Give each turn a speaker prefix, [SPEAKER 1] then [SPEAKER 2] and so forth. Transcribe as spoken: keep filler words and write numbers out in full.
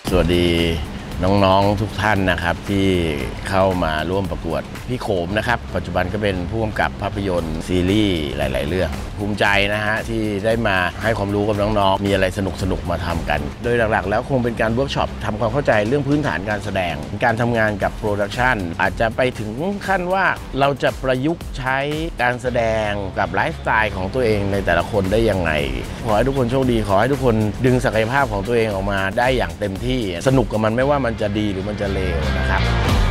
[SPEAKER 1] สวัสดีน้องๆทุกท่านนะครับที่เข้ามาร่วมประกวดพี่โขมนะครับปัจจุบันก็เป็นผู้กำกับภาพยนตร์ซีรีส์หลายๆเรื่องภูมิใจนะฮะที่ได้มาให้ความรู้กับน้องๆมีอะไรสนุกๆมาทำกันโดยหลักๆแล้วคงเป็นการเวิร์กช็อปทำความเข้าใจเรื่องพื้นฐานการแสดงการทำงานกับโปรดักชันอาจจะไปถึงขั้นว่าเราจะประยุกต์ใช้การแสดงกับไลฟ์สไตล์ของตัวเองในแต่ละคนได้ยังไงขอให้ทุกคนโชคดีขอให้ทุกคนดึงศักยภาพของตัวเองออกมาได้อย่างเต็มที่สนุกกับมันไม่ว่ามันจะดีหรือมันจะเลวนะครับ